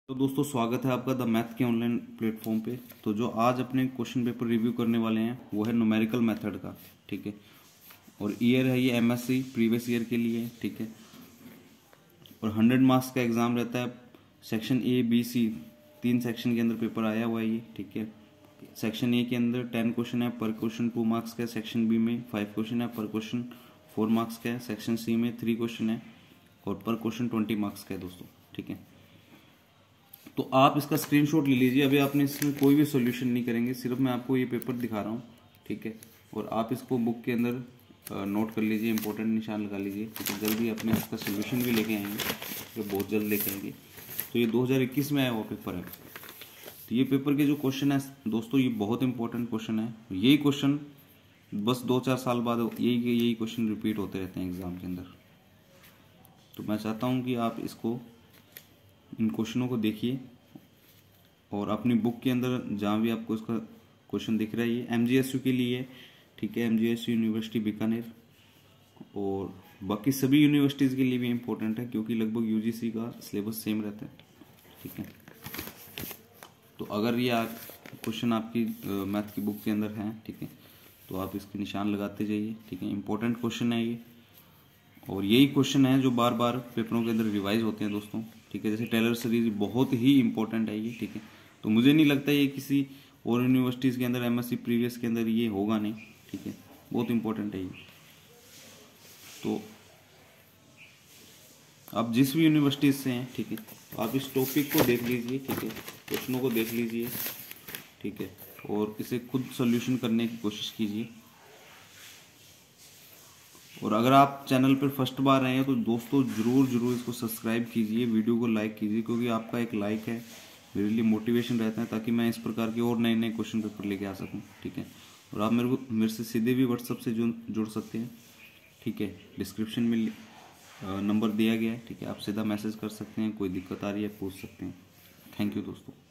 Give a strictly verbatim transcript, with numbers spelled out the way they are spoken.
तो दोस्तों स्वागत है आपका द मैथ के ऑनलाइन प्लेटफॉर्म पे। तो जो आज अपने क्वेश्चन पेपर रिव्यू करने वाले हैं वो है न्यूमेरिकल मेथड का, ठीक है। और ईयर है ये एमएससी प्रीवियस ईयर के लिए, ठीक है। और हंड्रेड मार्क्स का एग्जाम रहता है। सेक्शन ए बी सी तीन सेक्शन के अंदर पेपर आया हुआ है ये, ठीक है। सेक्शन ए के अंदर टेन क्वेश्चन है, पर क्वेश्चन टू मार्क्स का है। सेक्शन बी में फाइव क्वेश्चन है, पर क्वेश्चन फोर मार्क्स का है। सेक्शन सी में थ्री क्वेश्चन है और पर क्वेश्चन ट्वेंटी मार्क्स का है दोस्तों, ठीक है। तो आप इसका स्क्रीनशॉट ले लीजिए। अभी आपने इसमें कोई भी सॉल्यूशन नहीं करेंगे, सिर्फ मैं आपको ये पेपर दिखा रहा हूँ, ठीक है। और आप इसको बुक के अंदर नोट कर लीजिए, इंपॉर्टेंट निशान लगा लीजिए, ठीक है। जल्दी अपने इसका सॉल्यूशन भी लेके आएंगे, जो बहुत जल्द लेके आएंगे। तो ये दो हज़ार इक्कीस में आया हुआ पेपर है। तो ये पेपर के जो क्वेश्चन है दोस्तों, ये बहुत इंपॉर्टेंट क्वेश्चन है। यही क्वेश्चन बस दो चार साल बाद यही यही क्वेश्चन रिपीट होते रहते हैं एग्जाम के अंदर। तो मैं चाहता हूँ कि आप इसको इन क्वेश्चनों को देखिए और अपनी बुक के अंदर जहाँ भी आपको इसका क्वेश्चन दिख रहा है, ये एमजीएसयू के लिए, ठीक है। एमजीएसयू यूनिवर्सिटी बीकानेर और बाकी सभी यूनिवर्सिटीज़ के लिए भी इम्पोर्टेंट है, क्योंकि लगभग यूजीसी का सिलेबस सेम रहता है, ठीक है। तो अगर ये क्वेश्चन आपकी मैथ की बुक के अंदर है, ठीक है, तो आप इसके निशान लगाते जाइए, ठीक है। इंपॉर्टेंट क्वेश्चन है ये, और यही क्वेश्चन है जो बार बार पेपरों के अंदर रिवाइज होते हैं दोस्तों, ठीक है। जैसे टेलर सीरीज बहुत ही इंपॉर्टेंट है ये, ठीक है। तो मुझे नहीं लगता ये किसी और यूनिवर्सिटीज़ के अंदर एमएससी प्रीवियस के अंदर ये होगा नहीं, ठीक है। बहुत इंपॉर्टेंट है ये। तो आप जिस भी यूनिवर्सिटीज से हैं, ठीक है, तो आप इस टॉपिक को देख लीजिए, ठीक है, क्वेश्चनों को देख लीजिए, ठीक है, और इसे खुद सोल्यूशन करने की कोशिश कीजिए। और अगर आप चैनल पर फर्स्ट बार आए हैं तो दोस्तों जरूर जरूर इसको सब्सक्राइब कीजिए, वीडियो को लाइक कीजिए, क्योंकि आपका एक लाइक है मेरे लिए मोटिवेशन रहता है, ताकि मैं इस प्रकार के और नए नए क्वेश्चन पेपर लेके आ सकूं, ठीक है। और आप मेरे को मेरे से सीधे भी व्हाट्सएप से जुड़ जुड़ सकते हैं, ठीक है। डिस्क्रिप्शन में नंबर दिया गया है, ठीक है। आप सीधा मैसेज कर सकते हैं, कोई दिक्कत आ रही है पूछ सकते हैं। थैंक यू दोस्तों।